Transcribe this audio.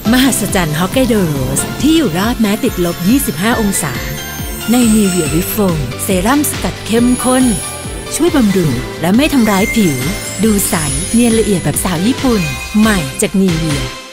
มหัศจรรย์ฮอกไกโดโรสที่อยู่รอดแม้ติดลบ 25 องศาในนีเวียริฟโฟมเซรั่มสกัดเข้มข้นช่วยบำรุงและไม่ทำร้ายผิวดูใสเนียนละเอียดแบบสาวญี่ปุ่นใหม่จากนีเวีย